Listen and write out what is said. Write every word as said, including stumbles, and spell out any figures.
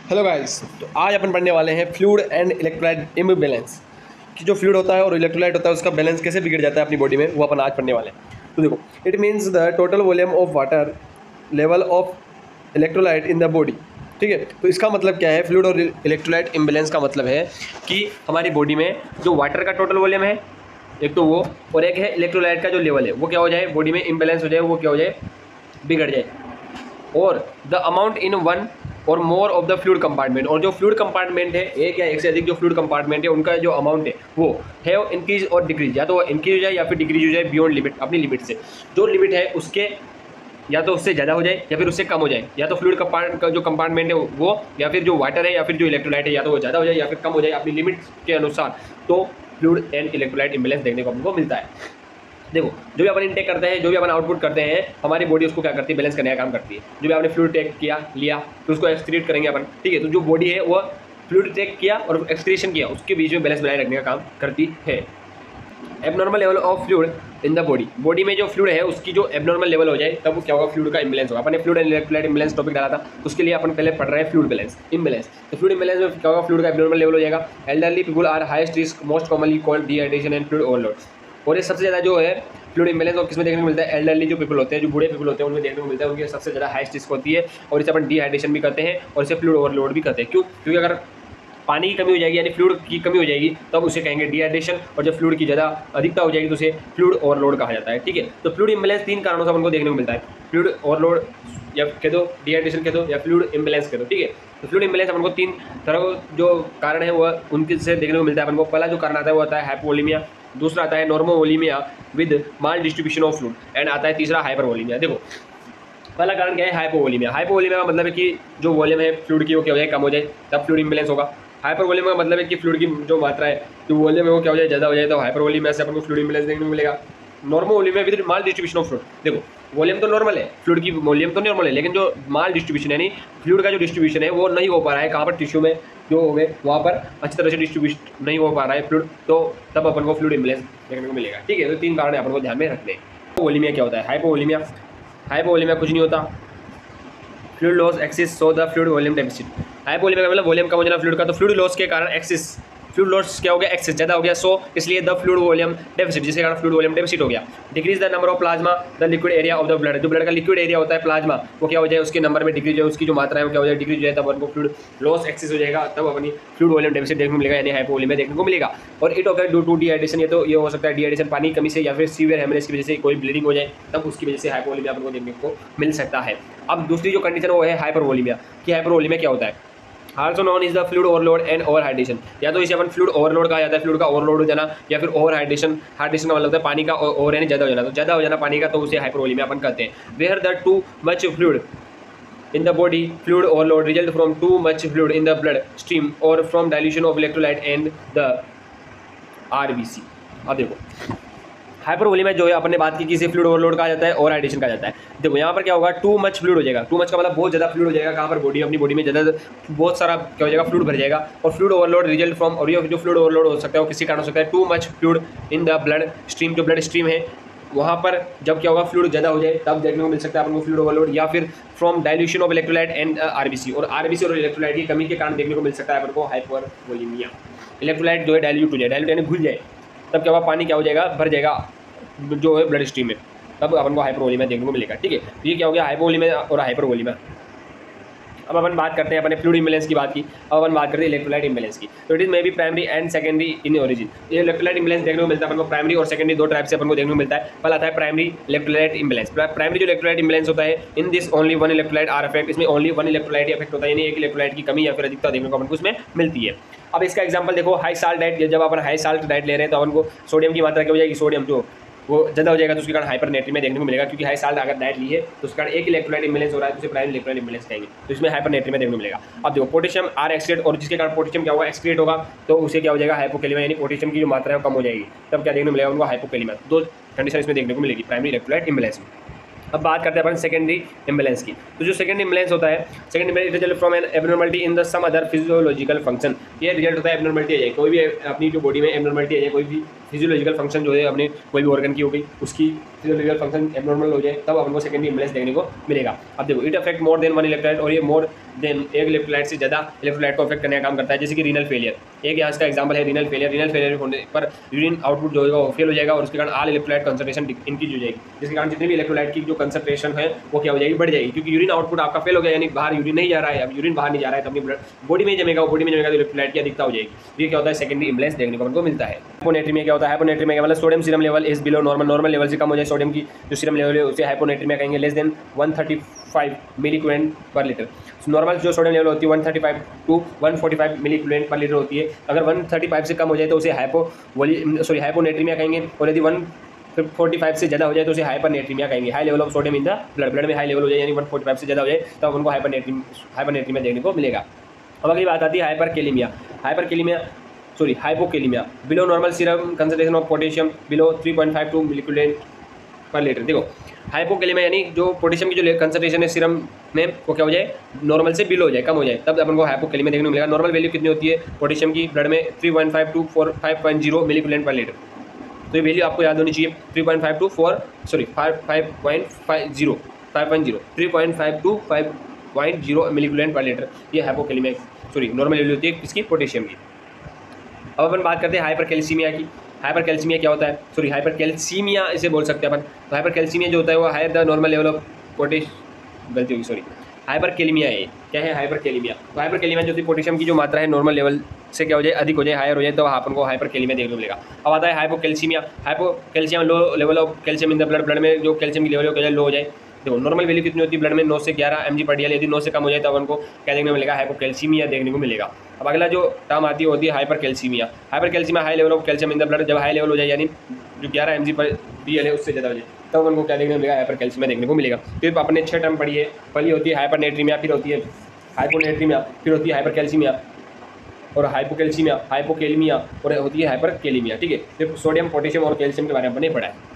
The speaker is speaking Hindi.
हेलो गाइस, तो आज अपन पढ़ने वाले हैं फ्लूइड एंड इलेक्ट्रोलाइट इम्बैलेंस कि जो फ्लूइड होता है और इलेक्ट्रोलाइट होता है उसका बैलेंस कैसे बिगड़ जाता है अपनी बॉडी में, वो अपन आज पढ़ने वाले हैं। तो देखो, it means the total volume of water level of electrolyte in the body. ठीक है, तो इसका मतलब क्या है? फ्लूइड और इलेक्ट्रोलाइट इम्बैलेंस का मतलब है कि हमारी बॉडी में जो वाटर का टोटल वॉल्यूम है एक तो वो, और एक है इलेक्ट्रोलाइट का जो लेवल है वो क्या हो जाए, बॉडी में इम्बैलेंस हो जाए, वो क्या हो जाए, बिगड़ जाए। और the amount in one or more of the fluid compartment, और जो फ्लूइड कंपार्टमेंट है, एक या एक से अधिक जो फ्लूइड कंपार्टमेंट है उनका जो अमाउंट है वो है इंक्रीज और डिक्रीज, या तो इंक्रीज हो जाए या फिर डिक्रीज हो जाए बियॉन्ड लिमिट, अपनी लिमिट से। जो लिमिट है उसके या तो उससे ज़्यादा हो जाए या फिर उससे कम हो जाए, या तो फ्लूइड कंपार्ट का जो कंपार्टमेंट है वो, या फिर जो वाटर है या फिर जो इलेक्ट्रोलाइट है, या तो वो ज़्यादा हो जाए या फिर कम हो जाए अपनी लिमिट के अनुसार। तो फ्लूइड एंड इलेक्ट्रोलाइट इम्बैलेंस देखने को हमको मिलता है। देखो, जो भी अपन इनटेक करते हैं, जो भी अपन आउटपुट करते हैं, हमारी बॉडी उसको क्या करती है, बैलेंस करने का काम करती है। जो भी आपने फ्लूइड टेक किया लिया तो उसको एक्सक्रीट करेंगे अपन। ठीक है, तो जो बॉडी है वो फ्लूइड टेक किया और एक्सक्रीशन किया, उसके बीच में बैलेंस बनाए रखने का काम करती है। Abnormal level of fluid in the body, body में जो फ्लूइड है उसकी जो एबनॉर्मल लेवल हो जाए तब क्या होगा, फ्लूइड का इम्बैलेंस होगा। अपने fluid and electrolyte imbalance topic डाला था, तो उसके लिए अपन पहले पढ़ रहे हैं फ्लूइड बैलेंस इम्बैलेंस। तो फ्लूइड इम्बैलेंस में क्या होगा, फ्लूइड का एबनॉर्मल लेवल हो जाएगा। Elderly people are highest risk most commonly called dehydration and fluid overload. और ये सबसे ज़्यादा जो है फ्लूइड इम्बैलेंस और किसमें देखने को मिलता है, एल्डरली जो पीपल होते हैं, जो बूढ़े पीपल होते हैं, उनमें देखने को मिलता है। उनकी सबसे ज़्यादा हाईएस्ट रिस्क होती है और इसे अपन डिहाइड्रेशन भी करते हैं और इसे फ्लूइड ओवरलोड भी करते हैं। क्यों? क्योंकि अगर पानी की कमी हो जाएगी यानी फ्लूइड की कमी हो जाएगी तब उसे कहेंगे डिहाइड्रेशन, और जब फ्लूइड की ज़्यादा अधिकता हो जाएगी तो उसे फ्लूइड ओवरलोड कहा जाता है। ठीक है, तो फ्लूइड इम्बैलेंस तीन कारणों से अपन को देखने को मिलता है। फ्लूइड ओवरलोड या कह दो, डिहाइड्रेशन कह दो, या फ्लूइड इम्बैलेंस कह दो। ठीक है, तो फ्लूइड इम्बैलेंस अपन को तीन तरह जो कारण है वो उनके से देखने को मिलता है अपन को। पहला जो कारण आता है वो आता है हाइपोवोलेमिया, दूसरा आता है normovolaemia with maldistribution of fluid, and आता है तीसरा हाइपरवोलेमिया। देखो, पहला कारण क्या है, हाइपोवोलेमिया। हाइपोवोलेमिया का मतलब है कि जो वॉल्यूम है फ्लूइड की वो क्या हो जाए, कम हो जाए, तब फ्लूइड इम्बैलेंस होगा। हाइपरवोलेमिया का मतलब है कि फ्लूइड की जो मात्रा है, जो वॉल्यूम है वो क्या हो जाए, ज़्यादा हो जाए, तो हाइपरवोलेमिया से अपन को फ्लूइड इम्बैलेंस देखने को मिलेगा। Normovolaemia with maldistribution of fluid, देखो वॉल्यूम तो नॉर्मल है, फ्लूइड की वॉल्यूम तो नॉर्मल है, लेकिन जो माल डिस्ट्रीब्यूशन यानी फ्लूइड का जो डिस्ट्रीब्यूशन है वो नहीं हो पा रहा है, कहाँ पर, टिश्यू में जो हो गए वहाँ पर अच्छी तरह से डिस्ट्रीब्यूशन नहीं हो पा रहा है फ्लूइड, तो तब अपन को फ्लूइड इम्बैलेंस देखने को मिलेगा। ठीक है, तो तीन कारण अपन को ध्यान में रखने हैं। हाइपोवोलेमिया क्या होता है? हाइपोवोलेमिया हाइपोवोलेमिया कुछ नहीं होता, fluid loss excess so the fluid volume deficit. Hypovolaemia का मतलब वॉल्यूम कम हो जाना फ्लूइड का, तो फ्लूइड लॉस के कारण एक्सिस, फ्लूइड लॉस क्या हो गया, एक्सेस ज़्यादा हो गया, सो इसलिए द फ्लूइड वॉल्यूम डेफिसिट, जिसके कारण फ्लूइड वॉल्यूम डेफिसिट हो गया। Decrease the number of plasma the liquid area of the blood, जो ब्लड का लिक्विड एरिया होता है प्लाज्मा वो क्या हो जाए, उसके नंबर में डिक्रीज हो, उसकी जो मात्रा है वो क्या हो जाए, डिक्रीज हो जाए, तब आपको फ्लूइड लॉस एक्सेस हो जाएगा, तब अपनी फ्लूइड वॉल्यूम डेफिसिट देखने को मिलेगा, यानी हाइपोवोलेमिया देखने को मिलेगा। और it occur due to dehydration, ये तो ये हो सकता है डिहाइड्रेशन, पानी कमी से, या फिर सीवियर हेमरेज की वजह से कोई ब्लीडिंग हो जाए, तब उसकी वजह से हाइपोवोलेमिया आपको देखने को मिल सकता है। अब दूसरी जो कंडीशन वो है हाइपरवोलेमिया, कि हाइपरवोलेमिया क्या होता है, also known is the fluid overload and over hydration, या तो इसे अपन फ्लूइड ओवरलोड कहा जाता है, फ्लूइड का ओवरलोड हो जाना, या फिर ओवर हाइड्रेशन। हाइड्रेशन का मतलब होता है पानी का ओवर यानी ज़्यादा हो जाना, तो ज़्यादा हो जाना पानी का, तो उसे हाइपरवोलेमिया अपन कहते हैं। Where the too much fluid in the body, fluid overload result from too much fluid in the blood stream or from dilution of electrolyte and the R B C। अब देखो, हाइपरवोलेमिया जो है अपने बात की किसी फ्लूइड ओवरलोड कहा जाता है और हाइड्रेशन कहा जाता है। देखो यहाँ पर क्या होगा, टू मच फ्लूइड हो जाएगा, टू मच का मतलब बहुत ज़्यादा फ्लूइड हो जाएगा, कहाँ पर, बॉडी, अपनी बॉडी में ज़्यादा बहुत सारा क्या हो जाएगा, फ्लूइड भर जाएगा। और फ्लूइड ओवरलोड रिजल्ट फ्रॉम, और ये जो फ्लूइड ओवरलोड हो सकता है वो किसी कारण हो सकता है, too much fluid in the blood stream, जो ब्लड स्ट्रीम है वहाँ पर जब क्या होगा, फ्लूइड ज़्यादा हो जाए तब देखने को मिल सकता है अपन को फ्लूइड ओवरलोड, या फिर from dilution of electrolyte and RBC, और आरबीसी और इलेक्ट्रोलाइट की कमी के कारण देखने को मिल सकता है अपन को हाइपरवोलेमिया। इलेक्ट्रोलाइट जो है डाइल्यूट हो जाए, डाइल्यूट यानी घुल जाए, तब क्या होगा, पानी क्या हो जाएगा, भर जाएगा जो है ब्लड स्ट्रीम में, तब अपन को हाइपरवोलेमिया देखने को मिलेगा। ठीक है, ये क्या हो गया, हाइपोवोलेमिया और हाइपरवोलेमिया। अब अपन बात करते हैं, अपने फ्लूइड इम्बैलेंस की बात की, अब अपन बात करते हैं इलेक्ट्रोलाइट इम्बैलेंस की। तो it is may be primary and secondary in origin. ये इलेक्ट्रोलाइट इम्बैलेंस देखने को मिलता है अपन को, प्राइमरी और सेकेंडरी दो टाइप से अपन को देखने को मिलता है। पहला आता है प्राइमरी इलेक्ट्रोलाइट इम्बैलेंस। प्राइमरी जो इलेक्ट्रोलाइट इम्बैलेंस होता है, in this only one electrolyte are effect, इसमें ओनली वन इलेक्ट्रोलाइट इफेक्ट होता है, यानी एक इलेक्ट्रोलाइट की कमी या फिर अधिकता देखने को अपन को उसमें मिलती है। अब इसका एग्जाम्पल देखो, हाई साल्ट डाइट, जब अपन हाई साल्ट डाइट ले रहे हैं तो अपन को सोडियम की मात्रा क्या हो जाएगी, सोडियम जो वो ज़्यादा हो जाएगा, तो उसके कारण हाइपरनेट्रीमिया देखने को मिलेगा, क्योंकि हाई साल्ट अगर डाइट ली है तो उसके कारण एक इलेक्ट्रोलाइट इम्बैलेंस हो रहा है, तो उसे प्राइमरी इलेक्ट्रोलाइट इम्बैलेंस कहेंगे, तो इसमें हाइपरनेट्रीमिया देखने को मिलेगा। अब देखो, पोटेशियम आर एक्सक्रीट, और जिसके कारण पोटेशियम क्या होगा, एक्सक्रीट होगा, तो उसे क्या हो जाएगा, हाइपोकैलेमिया, यानी पोटेशियम की जो मात्रा है वो कम हो जाएगी, तब क्या देखने को मिलेगा उनको, हाइपोकैलेमिया। दो कंडीशन इसमें देखने को मिलेगी प्राइमरी इलेक्ट्रोलाइट इम्बैलेंस में। अब बात करते हैं अपन सेकेंडरी इम्बैलेंस की। तो जो सेकेंडरी इम्बैलेंस होता है, secondary imbalance result from an abnormality in the some other physiological function, ये रिजल्ट होता है एबनॉर्मलिटी आ जाए, कोई भी अपनी जो बॉडी में एबनॉर्मलिटी आ जाए, कोई भी फिजियोलॉजिकल फंक्शन जो है अपने कोई भी ऑर्गन की हो गई, उसकी फिजियोलॉजिकल फंक्शन एबनॉर्मल हो जाए, तब अपन को सेकेंडरी इम्बैलेंस देखने को मिलेगा। अब देखो, it affect more than one electrolyte, और ये मोर देन एक इलेक्ट्रोलाइट से ज़्यादा इलेक्ट्रोलाइट को अफेक्ट करने का काम करता है, जैसे कि रीनल फेलियर। एक यहाँ इसका एग्जांपल है रीनल फेलियर। रीनल फेलियर होने पर यूरिन आउटपुट जो होगा वो फेल हो जाएगा और उसके कारण ऑल इलेक्ट्रोलाइट कंसंट्रेशन इंक्रीज हो जाएगी, जिसके कारण जितनी भी इलेक्ट्रोलाइट की जो कंसंट्रेशन है वो क्या हो जाएगी, बढ़ जाएगी। क्योंकि यूरिन आउटपुट आपका फेल हो गया, यानी बाहर यूरिन नहीं जा रहा है, अब यूरिन बाहर नहीं जा रहा है तो अपनी बॉडी में जमेगा, बॉडी में जमेगा तो इलेक्ट्रोलाइट की अधिकता हो जाएगी। ये क्या होता है, सेकेंडरी इम्बैलेंस देखने को हमको मिलता है। हाइपोनेट्रीमिया क्या होता है, हाइपोनेट्रीमिया मतलब sodium serum level is below normal, normal level से कम हो जाए सोडियम की जो सीरम लेवल है उसे हाइपोनेट्रीमिया कहेंगे। Less than one thirty five milliequivalent per litre. Normal जो सोडियम लेवल होती है one thirty five to one forty five milliequivalent per litre होती है। अगर वन थर्टी फाइव से कम हो जाए तो उसे हाइपो सॉरी हाइपोनेट्रीमिया कहेंगे, और यदि वन फोर्टी फाइव से ज़्यादा हो जाए तो उसे हाइपरनेट्रीमिया कहेंगे। High level of sodium in the blood, blood में हाई लेवल हो जाए यानी वन फोर्टी फाइव से ज़्यादा हो जाए तब उनको हाइपरनेट्रीम हाइपरनेट्रीमिया देखने को मिलेगा। अब अगली बात आती है hyperkalaemia. Hyperkalaemia sorry hypokalaemia, below normal serum concentration of potassium below three point five to milliequivalent per litre. देखो हाइपोकेलेमिया यानी जो पोटेशियम की जो कंसंट्रेशन है सीरम में वो क्या हो जाए, नॉर्मल से बिलो हो जाए, कम हो जाए, तब अपन को हाइपोकेलेमिया देखने को मिलेगा। नॉर्मल वैल्यू कितनी होती है पोटेशियम की ब्लड में three point five to four five point zero milliequivalent per litre. तो ये वैल्यू आपको याद होनी चाहिए, three point five to four sorry five five point five zero five point zero three point five to five point zero milliequivalent per litre. ये हाइपोकेलेमिया सॉरी नॉर्मल वैल्यू होती है इसकी पोटेशियम की। अब अपन बात करते हैं हाइपरकैल्सीमिया की। हाइपरकैल्सीमिया क्या होता है, सॉरी हाइपरकैल्सीमिया इसे बोल सकते हैं अपन। तो हाइपरकैल्सीमिया जो होता है वो higher the normal level of potash गलती होगी सॉरी हाइपरकेलेमिया है। क्या है हाइपरकेलेमिया, तो हाइपरकेलेमिया जो थी पोटेशियम की जो मात्रा है नॉर्मल लेवल से क्या हो जाए, अधिक हो जाए, हायर हो जाए, तो अपन को हाइपरकेलेमिया देखने को मिलेगा। अब आता है hypocalcaemia. Hypocalcium low level of calcium in the blood, blood में जो कैल्शियम की लेवल है लो हो जाए। देखो नॉर्मल वैल्यू कितनी होती है ब्लड में नौ से ग्यारह एम जी पर डी एल, यदि नौ से कम हो जाए तो अपन को क्या देखने को मिलेगा, हाइपोकैल्सीमिया देखने को मिलेगा। अब अगला जो टर्म आती है होती है hypercalcaemia. Hypercalcaemia high level of calcium in the blood, जब हाई लेवल हो जाए यानी जो ग्यारह एम जी पर डी एल है उससे ज़्यादा हो जाए तब तो उनको क्या देखने को मिलेगा, हाइपरकैल्सीमिया देखने को मिलेगा। तो अपने छह टर्म पढ़िए, पहली होती है हाइपरनेट्रीमिया, फिर होती है हाइपोनेट्रीमिया, फिर होती है हाइपरकैल्सीमिया और हाइपोकैल्सीमिया, हाइपोकेलेमिया और होती है हाइपरकेलेमिया। ठीक है, फिर सोडियम पोटेशियम और कैल्शियम के बारे में हमने पढ़ा है।